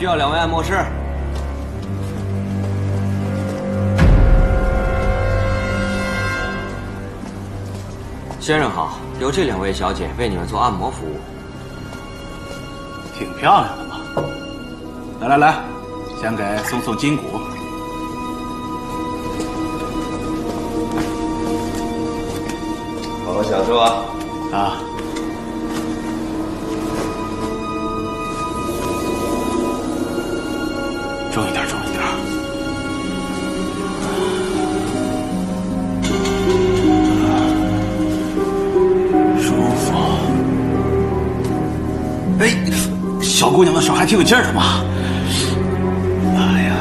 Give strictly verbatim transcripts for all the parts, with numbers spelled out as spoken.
需要两位按摩师。先生好，由这两位小姐为你们做按摩服务。 挺漂亮的嘛。来来来，先给松松筋骨。 好好享受啊！ 啊。 重一点，重一点。舒服。哎，小姑娘的手还挺有劲儿的嘛。哎呀。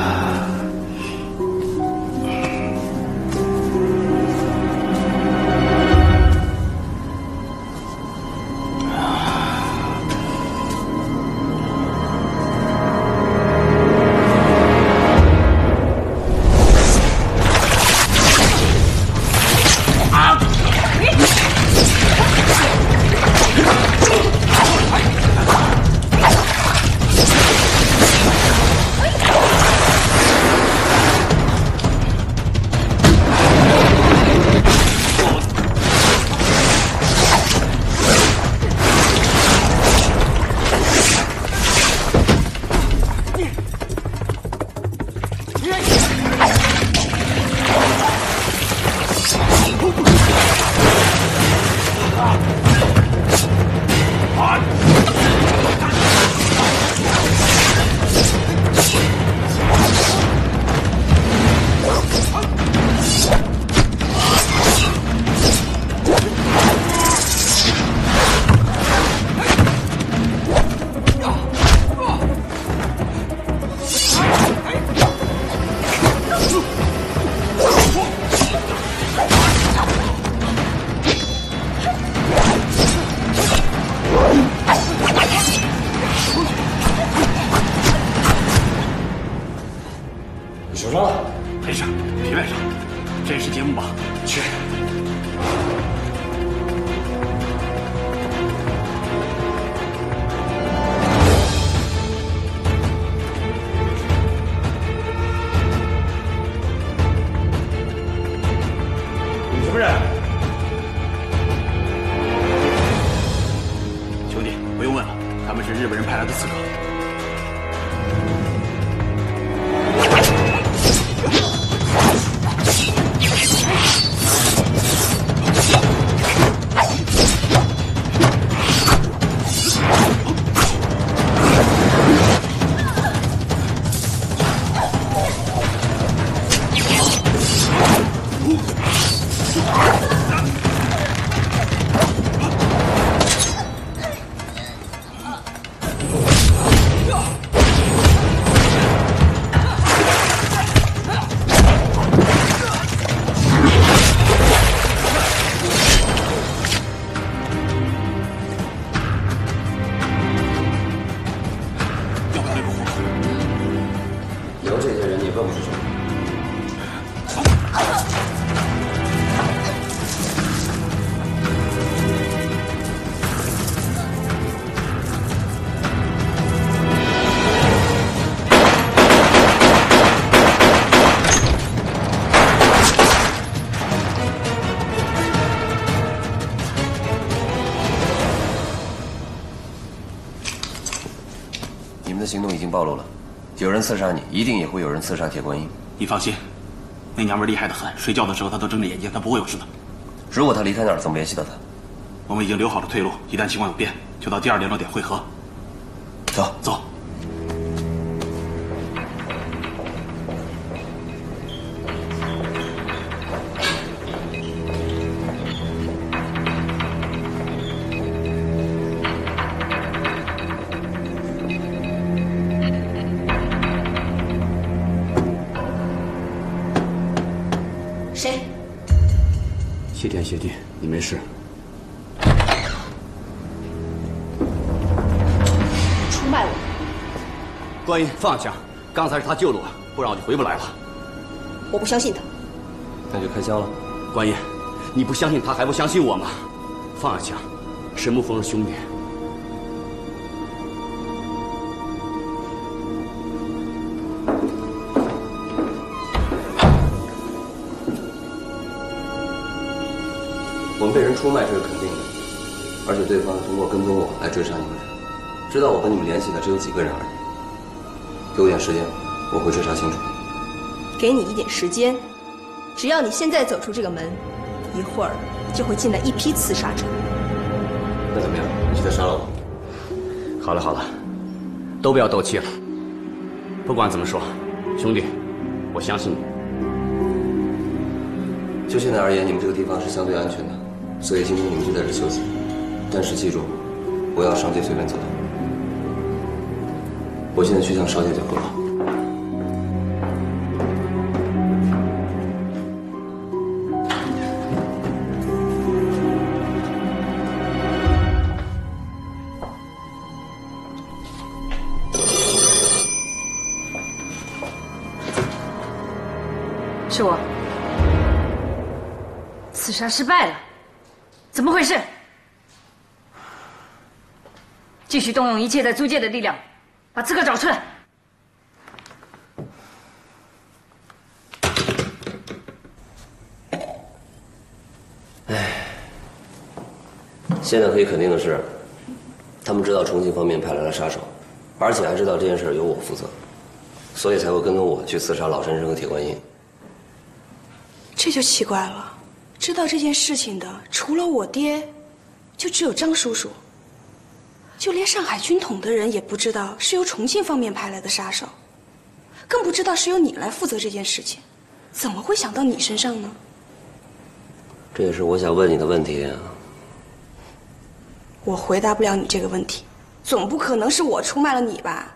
行动已经暴露了，有人刺杀你，一定也会有人刺杀铁观音。 你放心，那娘们厉害得很，睡觉的时候她都睁着眼睛，她不会有事的。 如果她离开那儿，怎么联系到她？ 我们已经留好了退路，一旦情况有变，就到第二联络点汇合。 走走。 谁？ 谢天谢地，你没事。 出卖我！ 观音，放下！刚才是他救了我，不然我就回不来了。 我不相信他。 那就开枪了。 观音，你不相信他，还不相信我吗？放下枪，神木峰是兄弟。 被人出卖这是肯定的，而且对方通过跟踪我来追杀你们，知道我和你们联系的只有几个人而已。给我点时间，我会追查清楚。 给你一点时间，只要你现在走出这个门，一会儿就会进来一批刺杀者。 那怎么样？你记得杀了我？ 好了好了，都不要斗气了。不管怎么说，兄弟，我相信你。 就现在而言，你们这个地方是相对安全的，所以今天你们就在这休息。但是记住，不要上街随便走动。我现在去向少姐姐汇报。 是我，刺杀失败了，怎么回事？继续动用一切在租界的力量，把刺客找出来。 唉，现在可以肯定的是，他们知道重庆方面派来了杀手，而且还知道这件事由我负责，所以才会跟踪我去刺杀老山生和铁观音。 这就奇怪了，知道这件事情的除了我爹，就只有张叔叔。就连上海军统的人也不知道是由重庆方面派来的杀手，更不知道是由你来负责这件事情，怎么会想到你身上呢？ 这也是我想问你的问题啊。 我回答不了你这个问题，总不可能是我出卖了你吧？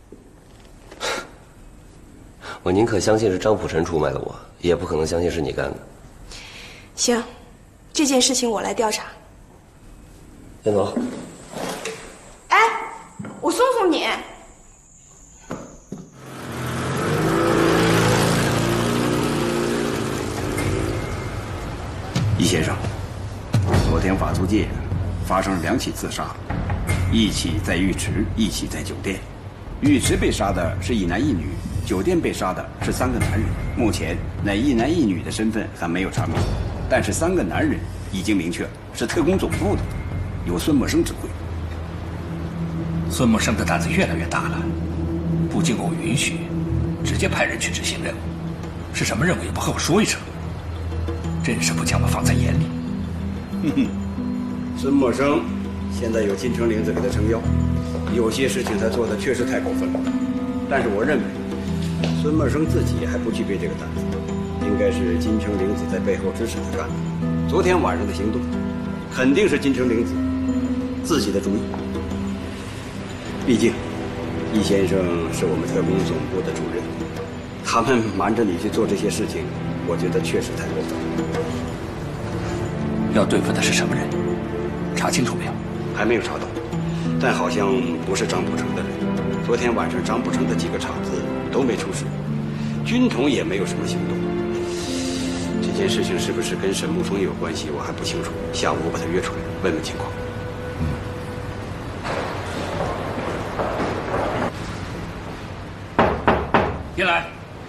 我宁可相信是张普晨出卖了我，也不可能相信是你干的。 行，这件事情我来调查。 先走。 哎，我送送你。 易先生，昨天法租界发生了两起自杀，一起在浴池，一起在酒店。浴池被杀的是一男一女，酒店被杀的是三个男人。目前那一男一女的身份还没有查明，但是三个男人已经明确是特工总部的，由孙默生指挥。 孙默生的胆子越来越大了，不经我允许，直接派人去执行任务，是什么任务也不和我说一声，真是不将我放在眼里。 哼哼，孙默生现在有金城玲子给他撑腰，有些事情他做的确实太过分了，但是我认为孙默生自己还不具备这个胆子，应该是金城玲子在背后指使他干的。昨天晚上的行动肯定是金城玲子自己的主意。毕竟易先生是我们特工总部的主任，他们瞒着你去做这些事情，我觉得确实太过分了。 要对付的是什么人？查清楚没有？ 还没有查到，但好像不是张普成的人。昨天晚上张普成的几个厂子都没出事，军统也没有什么行动。这件事情是不是跟沈沐风有关系，我还不清楚。下午我把他约出来，问问情况。 进来。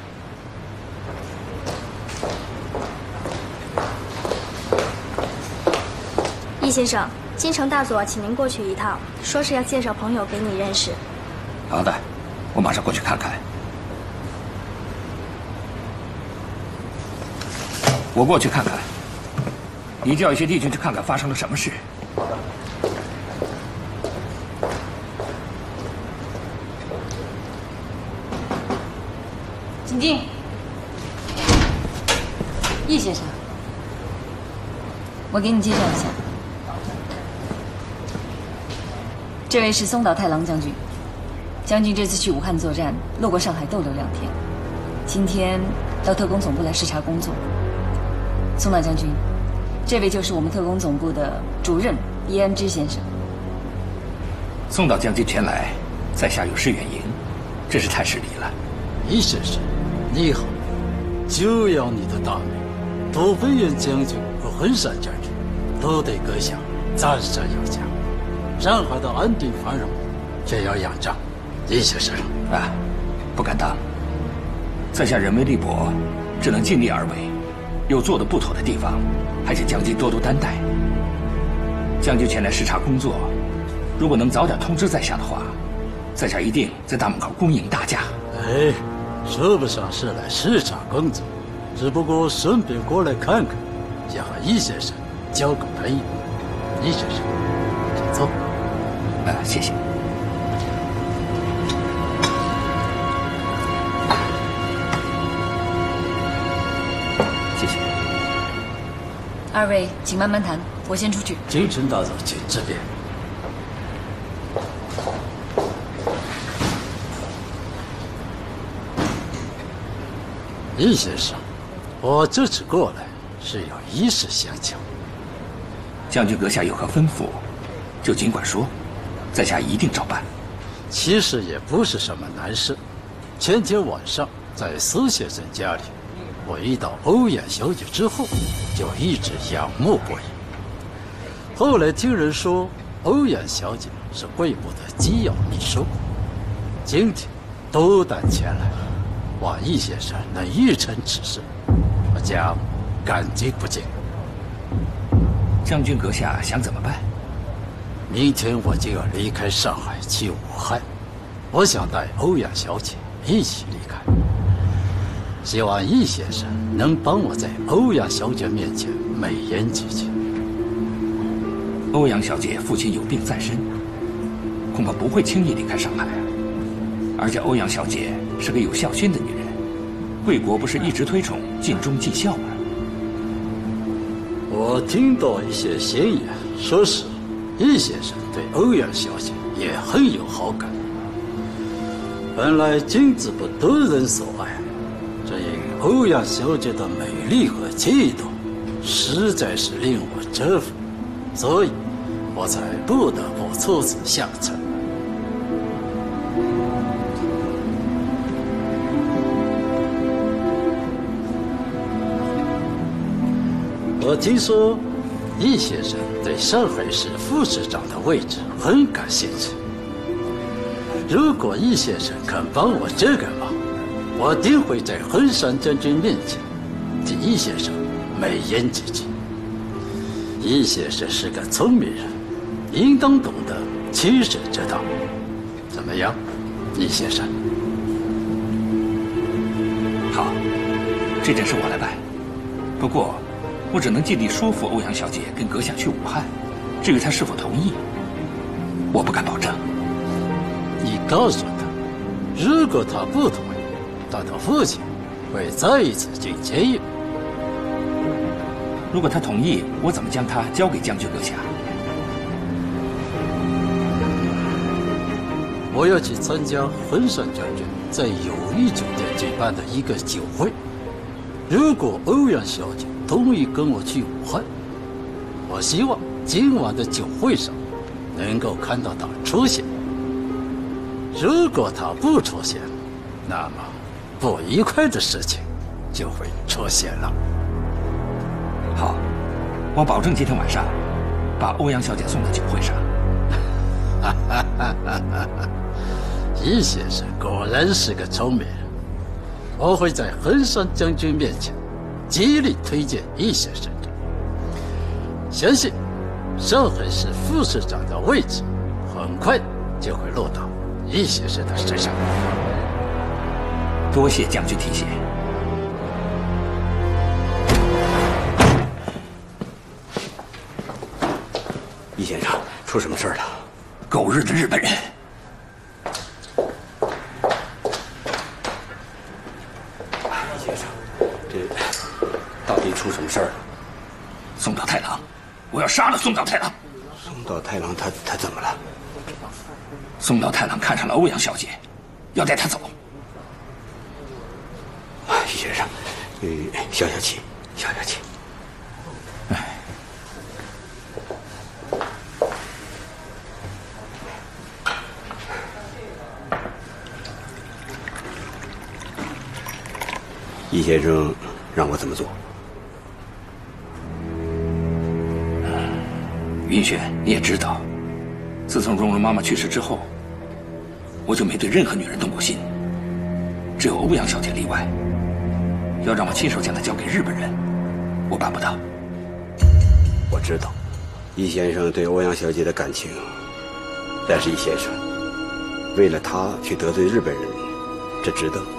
易先生，京城大佐请您过去一趟，说是要介绍朋友给你认识。 好的，我马上过去看看。我过去看看，你叫一些弟兄去看看发生了什么事。 请进。易先生，我给你介绍一下，这位是松岛太郎将军。将军这次去武汉作战，路过上海逗留两天，今天到特工总部来视察工作。松岛将军，这位就是我们特工总部的主任叶安之先生。 松岛将军前来，在下有失远迎，真是太失礼了。 易先生，你好，久仰你的大名，杜飞燕将军和横山将军都得阁下赞赏有加。上海的安定繁荣，也要仰仗易先生啊，不敢当。在下人为力薄，只能尽力而为，有做的不妥的地方， 还请将军多多担待。将军前来视察工作，如果能早点通知在下的话，在下一定在大门口恭迎大驾。 哎，说不上是来视察工作，只不过顺便过来看看，也和易先生交个朋友。易先生，请坐。 啊，谢谢。谢谢。 二位请慢慢谈，我先出去。 京城大佐，请这边。易先生，我这次过来是有一事相求。 将军阁下有何吩咐，就尽管说，在下一定照办。 其实也不是什么难事。前天晚上在苏先生家里，我遇到欧阳小姐之后，就一直仰慕不已。后来听人说，欧阳小姐是贵部的机要秘书，今天斗胆前来，望易先生能预成此事，我将感激不尽。 将军阁下想怎么办？ 明天我就要离开上海去武汉，我想带欧阳小姐一起离开。希望易先生能帮我在欧阳小姐面前美言几句。 欧阳小姐父亲有病在身，恐怕不会轻易离开上海。而且欧阳小姐是个有孝心的女人，贵国不是一直推崇尽忠尽孝吗？ 我听到一些闲言，说是易先生对欧阳小姐也很有好感。本来君子不得人所爱，这因欧阳小姐的美丽和气度，实在是令我折服，所以我才不得不出此下策。我听说易先生对上海市副市长的位置很感兴趣。如果易先生肯帮我这个忙，我定会在衡山将军面前替易先生美言几句。易先生是个聪明人，应当懂得取舍之道。怎么样，易先生？ 好，这件事我来办。不过我只能尽力说服欧阳小姐跟阁下去武汉，至于她是否同意，我不敢保证。 你告诉她，如果她不同意，她的父亲会再一次进监狱。 如果她同意，我怎么将她交给将军阁下？ 我要去参加衡山将军在友谊酒店举办的一个酒会，如果欧阳小姐同意跟我去武汉，我希望今晚的酒会上能够看到她出现。如果她不出现，那么不愉快的事情就会出现了。 好，我保证今天晚上把欧阳小姐送到酒会上。 哈哈哈哈哈！易先生果然是个聪明人，我会在衡山将军面前极力推荐易先生的。相信上海市副市长的位置很快就会落到易先生的身上。 多谢将军提携。 易先生，出什么事了？ 狗日的日本人！ 易先生，这到底出什么事儿了？ 松岛太郎，我要杀了松岛太郎！ 松岛太郎他他怎么了？ 松岛太郎看上了欧阳小姐，要带她走。 易先生，呃，消消气，消消气。 哎。 易先生让我怎么做？ 云雪，你也知道，自从蓉蓉妈妈去世之后，我就没对任何女人动过心，只有欧阳小姐例外。要让我亲手将她交给日本人，我办不到。 我知道，易先生对欧阳小姐的感情，但是易先生为了她去得罪日本人民，这值得。